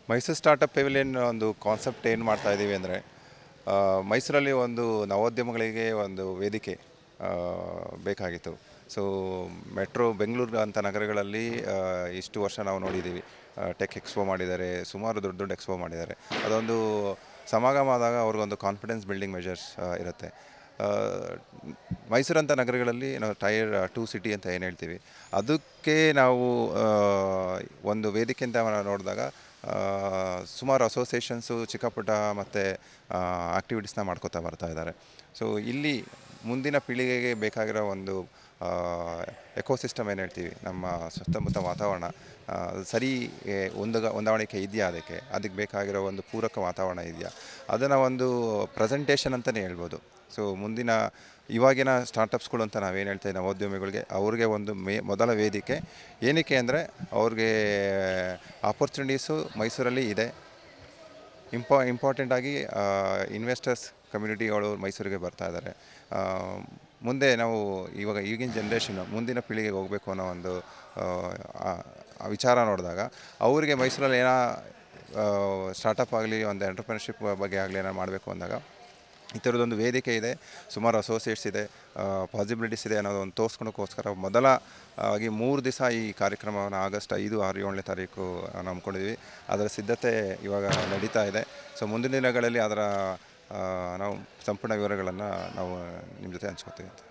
Mysuru startup pavilion ಒಂದು concept ಏನು ಮಾಡ್ತಾ ಇದ್ದೀವಿ ಅಂದರೆ ಮೈಸೂರಲ್ಲಿ ಒಂದು ನವೋದ್ಯಮಗಳಿಗೆ ಒಂದು ವೇದಿಕೆ ಬೇಕಾಗಿತ್ತು. ಸೊ ಮೆಟ್ರೋ ಬೆಂಗಳೂರು ಅಂಥ ನಗರಗಳಲ್ಲಿ ಇಷ್ಟು ವರ್ಷ ನಾವು ನೋಡಿದ್ದೀವಿ, ಟೆಕ್ ಎಕ್ಸ್ಪೋ ಮಾಡಿದ್ದಾರೆ, ಸುಮಾರು ದೊಡ್ಡ ದೊಡ್ಡ ಎಕ್ಸ್ಪೋ ಮಾಡಿದ್ದಾರೆ. ಅದೊಂದು ಸಮಾಗಮ ಆದಾಗ ಅವ್ರಿಗೊಂದು ಕಾನ್ಫಿಡೆನ್ಸ್ ಬಿಲ್ಡಿಂಗ್ ಮೆಜರ್ಸ್ ಇರುತ್ತೆ. ಮೈಸೂರಂಥ ನಗರಗಳಲ್ಲಿ ನಾವು ಟೈರ್ 2 ಸಿಟಿ ಅಂತ ಏನು ಹೇಳ್ತೀವಿ, ಅದಕ್ಕೆ ನಾವು ಒಂದು ವೇದಿಕೆ ಅಂತ ನೋಡಿದಾಗ ಸುಮಾರು ಅಸೋಸಿಯೇಷನ್ಸು ಚಿಕ್ಕ ಪುಟ್ಟ ಮತ್ತು ಆ್ಯಕ್ಟಿವಿಟೀಸ್ನ ಮಾಡ್ಕೋತಾ ಬರ್ತಾ ಇದ್ದಾರೆ. ಸೊ ಇಲ್ಲಿ ಮುಂದಿನ ಪೀಳಿಗೆಗೆ ಬೇಕಾಗಿರೋ ಒಂದು ಎಕೋಸಿಸ್ಟಮ್ ಏನು ಹೇಳ್ತೀವಿ, ನಮ್ಮ ಸುತ್ತಮುತ್ತ ವಾತಾವರಣ ಸರಿ ಹೊಂದಾಣಿಕೆ ಇದೆಯಾ, ಅದಕ್ಕೆ ಬೇಕಾಗಿರೋ ಒಂದು ಪೂರಕ ವಾತಾವರಣ ಇದೆಯಾ, ಅದನ್ನು ಒಂದು ಪ್ರೆಸೆಂಟೇಷನ್ ಅಂತಲೇ ಹೇಳ್ಬೋದು. ಸೊ ಮುಂದಿನ ಇವಾಗಿನ ಸ್ಟಾರ್ಟಪ್ಸ್ಗಳು ಅಂತ ನಾವೇನು ಹೇಳ್ತೀವಿ ನವೋದ್ಯಮಿಗಳಿಗೆ, ಅವ್ರಿಗೆ ಒಂದು ಮೊದಲ ವೇದಿಕೆ ಏನಕ್ಕೆ ಅಂದರೆ ಅವ್ರಿಗೆ ಆಪರ್ಚುನಿಟೀಸು ಮೈಸೂರಲ್ಲಿ ಇದೆ. ಇಂಪಾರ್ಟೆಂಟಾಗಿ ಇನ್ವೆಸ್ಟರ್ಸ್ ಕಮ್ಯುನಿಟಿಗಳು ಮೈಸೂರಿಗೆ ಬರ್ತಾ ಇದ್ದಾರೆ. ಮುಂದೆ ನಾವು ಈಗಿನ ಜನ್ರೇಷನ್ನು ಮುಂದಿನ ಪೀಳಿಗೆಗೆ ಹೋಗಬೇಕು ಅನ್ನೋ ಒಂದು ವಿಚಾರ ನೋಡಿದಾಗ ಅವರಿಗೆ ಮೈಸೂರಲ್ಲಿ ಏನೋ ಸ್ಟಾರ್ಟಪ್ ಆಗಲಿ, ಒಂದು ಎಂಟರ್ಪ್ರಿನರ್ಶಿಪ್ ಬಗ್ಗೆ ಆಗಲಿ ಏನೋ ಮಾಡಬೇಕು ಅಂದಾಗ ಈ ಥರದೊಂದು ವೇದಿಕೆ ಇದೆ, ಸುಮಾರು ಅಸೋಸಿಯೇಟ್ಸ್ ಇದೆ, ಪಾಸಿಬಿಲಿಟೀಸ್ ಇದೆ ಅನ್ನೋದೊಂದು ತೋರಿಸ್ಕೊಳಕ್ಕೋಸ್ಕರ ಮೊದಲ ಆಗಿ 3 ದಿವಸ ಈ ಕಾರ್ಯಕ್ರಮವನ್ನು ಆಗಸ್ಟ್ 5, 6, 7ನೇ ತಾರೀಕು ನಂಬ್ಕೊಂಡಿದ್ವಿ. ಅದರ ಸಿದ್ಧತೆ ಇವಾಗ ನಡೀತಾ ಇದೆ. ಸೊ ಮುಂದಿನ ದಿನಗಳಲ್ಲಿ ಅದರ ನಾವು ಸಂಪೂರ್ಣ ವಿವರಗಳನ್ನು ನಾವು ನಿಮ್ಮ ಜೊತೆ ಹಂಚ್ಕೊತೀವಿ.